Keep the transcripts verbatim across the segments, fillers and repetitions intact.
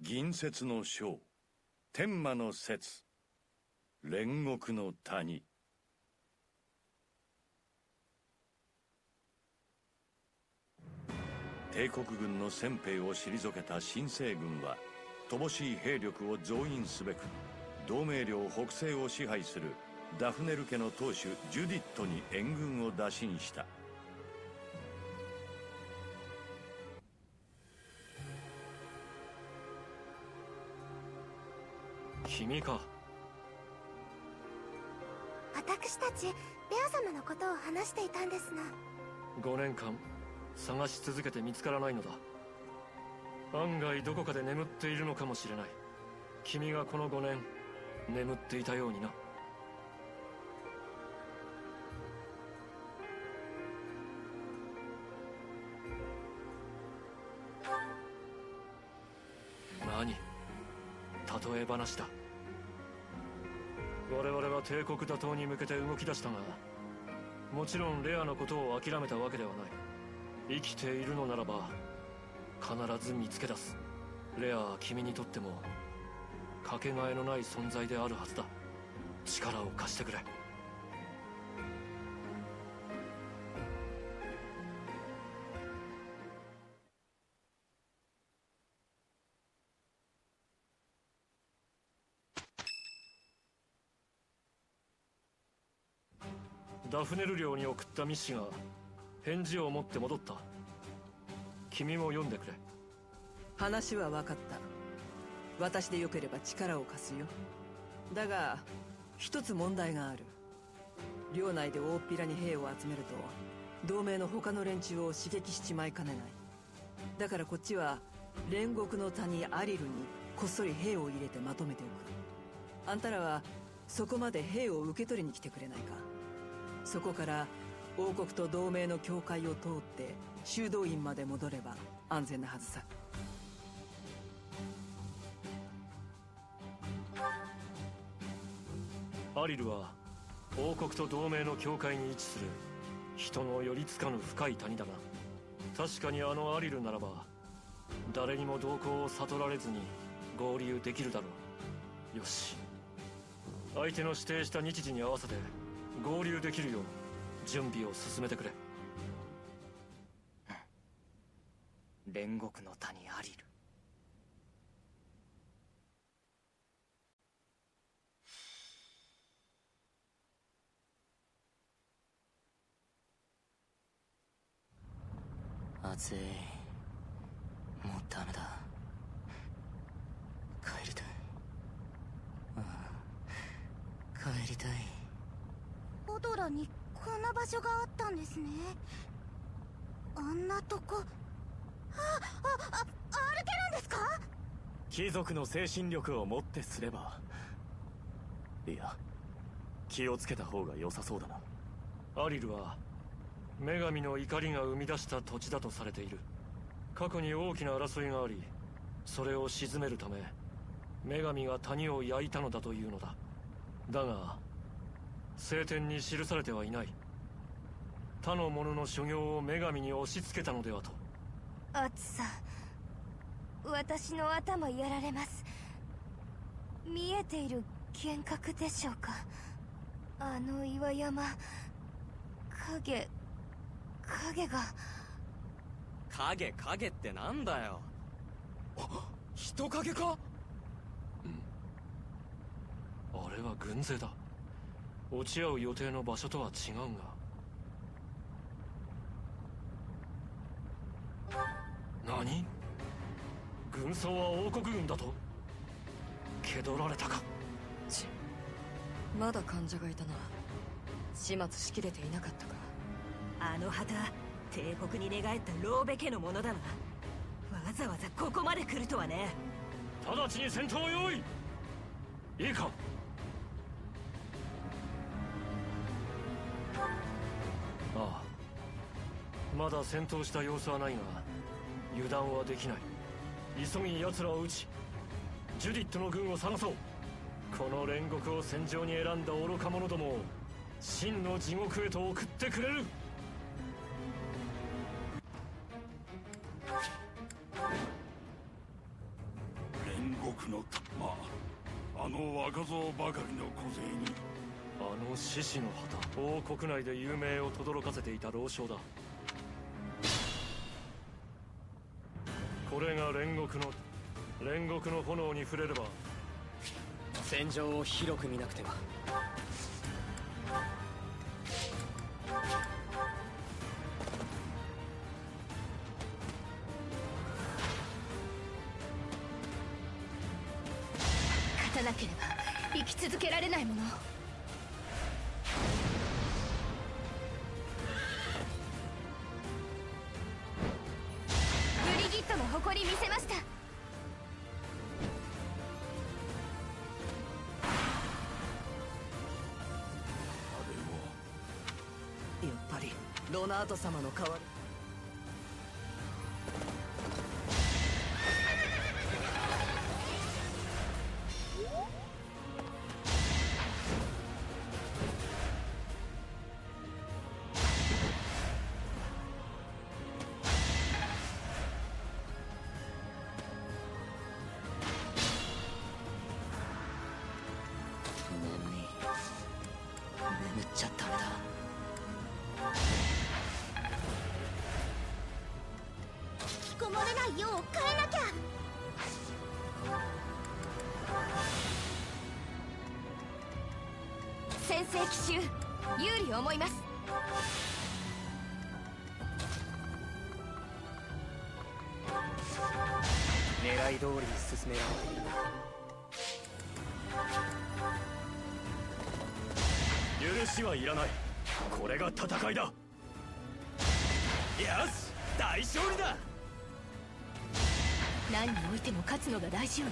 銀節の章、天魔の節、煉獄の谷。帝国軍の先兵を退けた新政軍は乏しい兵力を増員すべく同盟領北西を支配するダフネル家の当主ジュディットに援軍を打診した。 君か。 私たちレア様のことを話していたんですが。 ごねんかん探し続けて見つからないのだ。案外どこかで眠っているのかもしれない。君がこのごねん眠っていたようにな。何？例え話だ。我々は帝国打倒に向けて動き出したが、もちろんレアのことを諦めたわけではない。生きているのならば必ず見つけ出す。レアは君にとってもかけがえのない存在であるはずだ。力を貸してくれ。ダフネル領に送った密使が返事を持って戻った。君も読んでくれ。 話は分かった。私でよければ力を貸すよ。だが一つ問題がある。領内で大っぴらに兵を集めると同盟の他の連中を刺激しちまいかねない。だからこっちは煉獄の谷アリルにこっそり兵を入れてまとめておく。あんたらはそこまで兵を受け取りに来てくれないか。そこから王国と同盟の境界を通って修道院まで戻れば安全なはずさ。 アリルは王国と同盟の境界に位置する人の寄りつかぬ深い谷だな。確かにあのアリルならば誰にも動向を悟られずに合流できるだろう。よし、相手の指定した日時に合わせて合流できるよう準備を進めてくれ。 煉獄の谷アリル。暑い。もうダメだ。帰りたい。ああ、帰りたい。 オドラにこんな場所があったんですね。あんなとこ。あ、あ、あ、歩けるんですか？ 貴族の精神力をもってすれば。いや、気をつけた方が良さそうだな。 アリルは女神の怒りが生み出した土地だとされている。過去に大きな争いがあり、それを鎮めるため女神が谷を焼いたのだというのだ。だが聖典に記されてはいない。他の者の所業を女神に押し付けたのではと。 アツさん、私の頭やられます。見えている幻覚でしょうか。あの岩山、影影が。 影影ってなんだよ。人影か？ うん、あれは軍勢だ。落ち合う予定の場所とは違うが。何？軍曹は王国軍だと？気取られたか。 ち、まだ患者がいたな。始末しきれていなかったか。 あの旗、帝国に寝返ったローベ家のものだな。わざわざここまで来るとはね。 直ちに戦闘用意。いいか。ああ、まだ戦闘した様子はないが油断はできない。急ぎ奴らを撃ちジュディットの軍を探そう。この煉獄を戦場に選んだ愚か者どもを真の地獄へと送ってくれる。 煉の若造ばかりの小勢に。 あの獅子の旗、王国内で有名を轟かせていた老将だ。これが煉獄の煉獄の炎に触れれば。 戦場を広く見なくては。 勝たなければ生き続けられないもの。ブリギットの誇り見せました。 やっぱりロナート様の代わり。 眠い。眠っちゃダメだ。 引きこもれないよう変えなきゃ。先制奇襲有利思います。 狙い通りに進められている。 許しはいらない。これが戦いだ。よし、大勝利だ。 何においても勝つのが大事よね。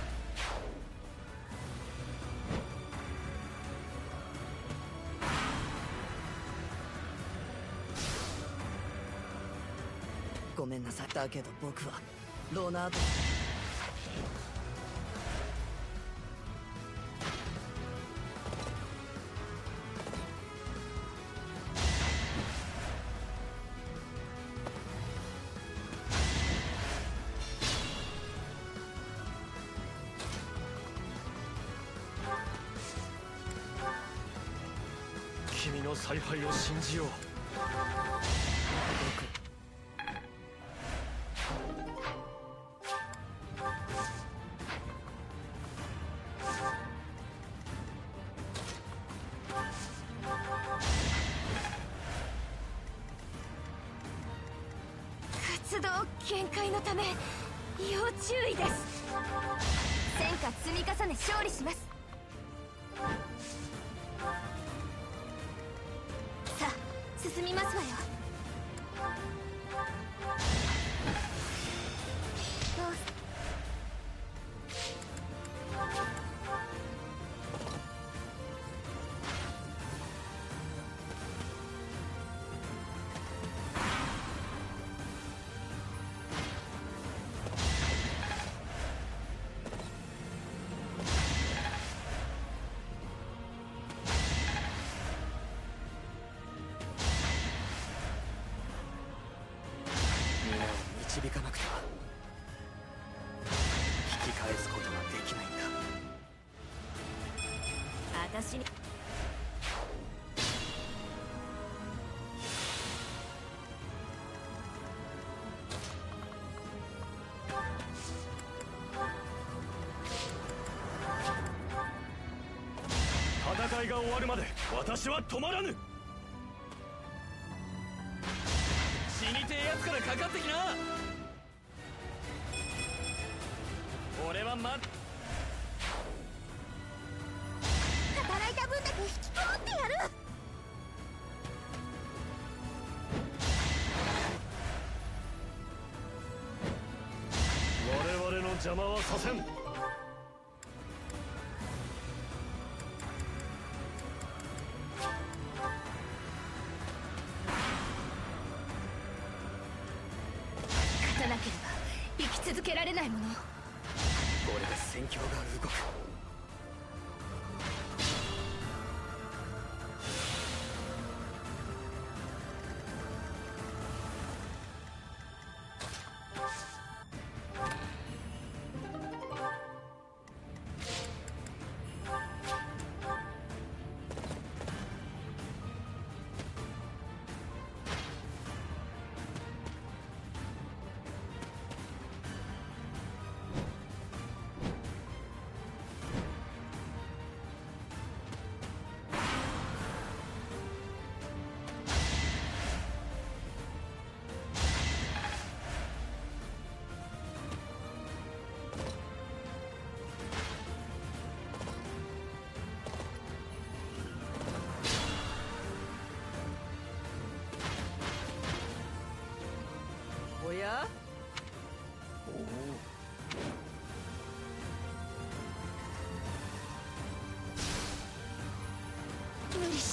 ごめんなさい。だけど僕はロナート。 君の采配を信じよう。 活動限界のため要注意です。戦果積み重ね勝利します。さあ進みますわよ。どうぞ。 導かなくては引き返すことができないんだ。 私に戦いが終わるまで私は止まらぬ。死にてえやつからかかってきな。俺はま働いた分だけ引きこもってやる。 我々の邪魔はさせん。 勝たなければ生き続けられないもの。 これで戦況が動く。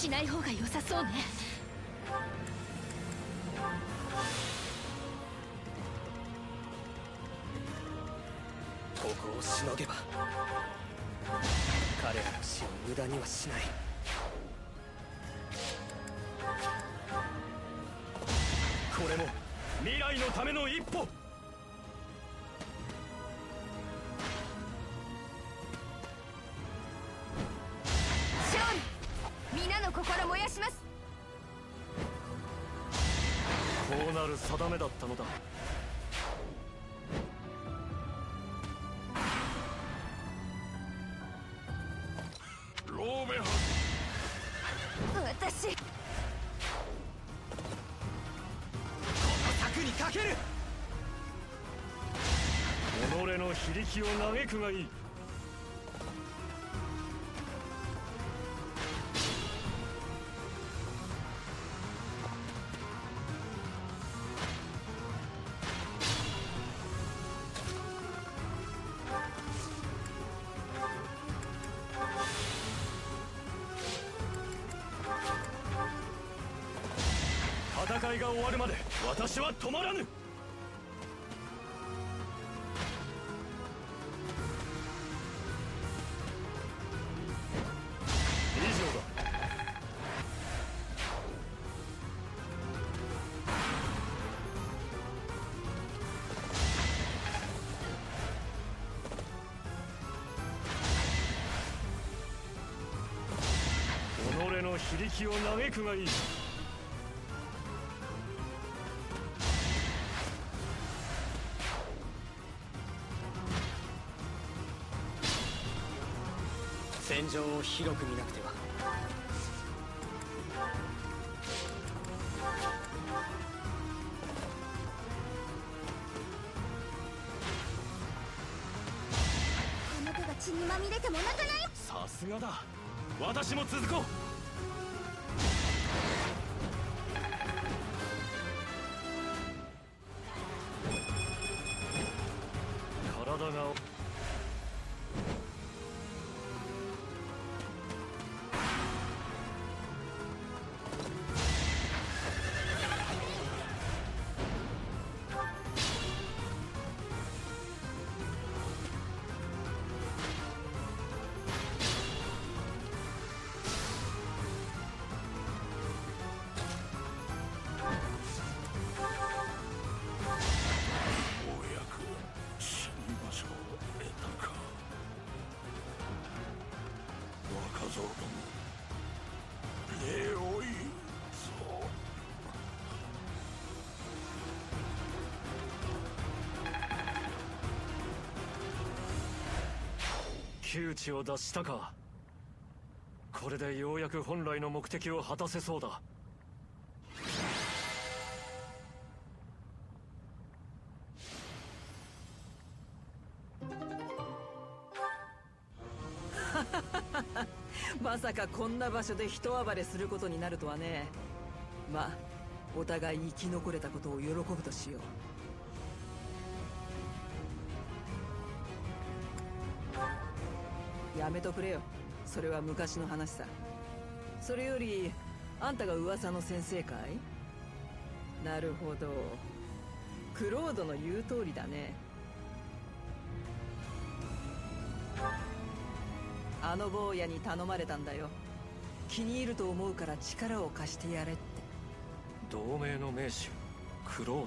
しない方が良さそうね。 ここをしのげば彼らの死を無駄にはしない。これも未来のための一歩。 勝利、皆の心燃やします。 こうなる定めだったのだ。 ローベハ私この策にかける。 己の非力を嘆くがいい。戦いが終わるまで私は止まらぬ。以上だ。己の非力を嘆くがいい。 戦場を広く見なくては。 あの子が血にまみれても泣かないよ。 さすがだ。私も続こう。体が窮地を脱したか。これでようやく本来の目的を果たせそうだ。 まさかこんな場所で人暴れすることになるとはね。まあお互い生き残れたことを喜ぶとしよう。やめとくれよ。それは昔の話さ。それよりあんたが噂の先生かい？なるほど。クロードの言う通りだね。あの坊やに頼まれたんだよ。気に入ると思うから力を貸してやれって。 同盟の名手クロー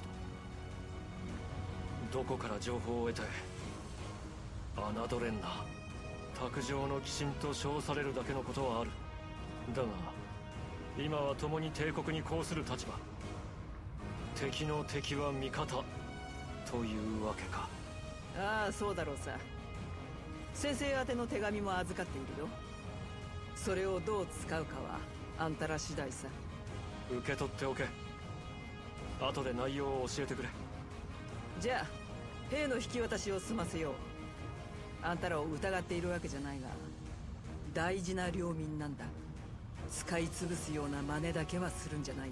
ド、どこから情報を得て。侮れんな。卓上の鬼神と称されるだけのことはある。だが今は共に帝国に抗する立場。敵の敵は味方というわけか。 ああ、そうだろうさ。先生宛ての手紙も預かっているよ。それをどう使うかはあんたら次第さ。 受け取っておけ。後で内容を教えてくれ。 じゃあ兵の引き渡しを済ませよう。あんたらを疑っているわけじゃないが、大事な領民なんだ。使い潰すような真似だけはするんじゃないよ。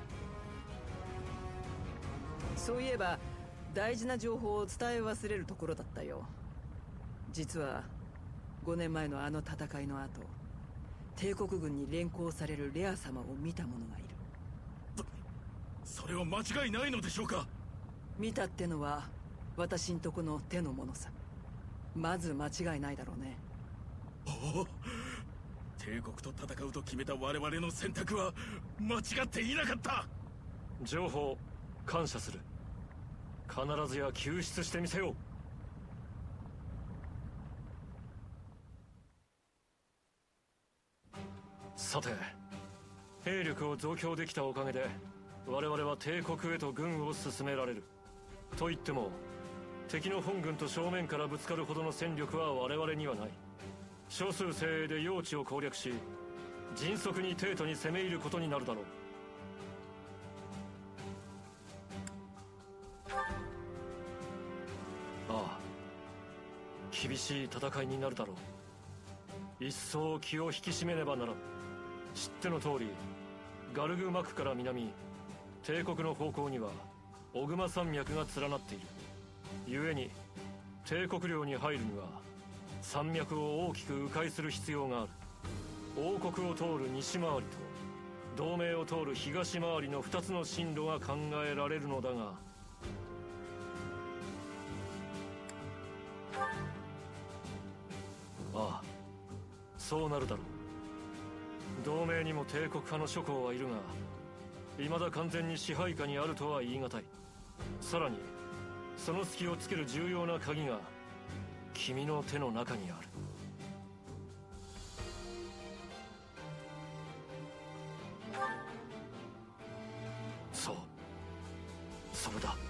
そういえば大事な情報を伝え忘れるところだったよ。実はごねんまえのあの戦いの後、 帝国軍に連行されるレア様を見た者がいる。 それは間違いないのでしょうか？ 見たってのは私んとこの手のものさ。まず間違いないだろうね。 おお、帝国と戦うと決めた我々の選択は間違っていなかった。 情報感謝する。必ずや救出してみせよう。さて、兵力を増強できたおかげで我々は帝国へと軍を進められる。と言っても敵の本軍と正面からぶつかるほどの戦力は我々にはない。少数精鋭で用地を攻略し迅速に帝都に攻め入ることになるだろう。ああ、厳しい戦いになるだろう。一層気を引き締めねばならん。知っての通りガルグマクから南、帝国の方向にはオグマ山脈が連なっている。故に帝国領に入るには山脈を大きく迂回する必要がある。王国を通る西回りと同盟を通る東回りの二つの進路が考えられるのだが、ああ、そうなるだろう。同盟にも帝国派の諸侯はいるが未だ完全に支配下にあるとは言い難い。さらにその隙をつける重要な鍵が君の手の中にある。そう、それだ。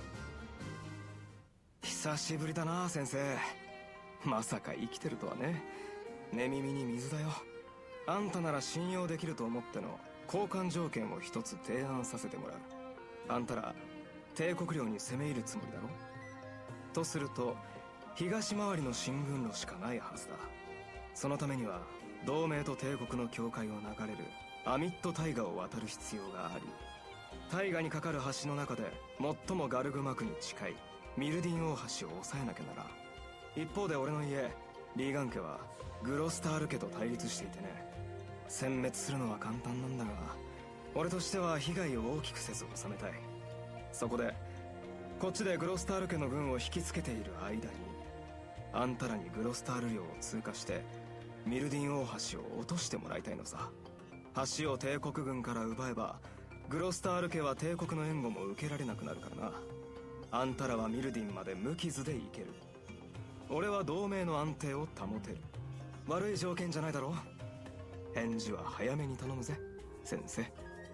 久しぶりだな先生。まさか生きてるとはね。寝耳に水だよ。あんたなら信用できると思っての交換条件を一つ提案させてもらう。あんたら帝国領に攻め入るつもりだろ。とすると東回りの進軍路しかないはずだ。そのためには同盟と帝国の境界を流れるアミット大河を渡る必要があり、大河に架かる橋の中で最もガルグマクに近いミルディン大橋を抑えなきゃならん。一方で俺の家リーガン家はグロスタール家と対立していてね。殲滅するのは簡単なんだが俺としては被害を大きくせず収めたい。そこでこっちでグロスタール家の軍を引きつけている間にあんたらにグロスタール領を通過してミルディン大橋を落としてもらいたいのさ。橋を帝国軍から奪えばグロスタール家は帝国の援護も受けられなくなるからな。あんたらはミルディンまで無傷で行ける。俺は同盟の安定を保てる。悪い条件じゃないだろ。返事は早めに頼むぜ先生。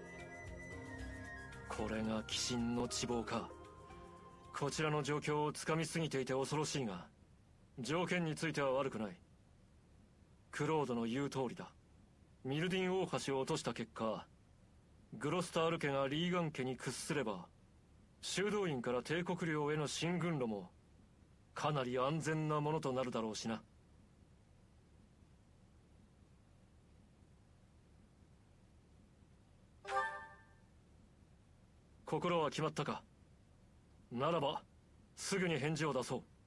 これが鬼神の地望か。こちらの状況をつかみすぎていて恐ろしいが条件については悪くない。クロードの言う通りだ。ミルディン大橋を落とした結果グロスタール家がリーガン家に屈すれば修道院から帝国領への進軍路もかなり安全なものとなるだろうしな。心は決まったか。ならばすぐに返事を出そう。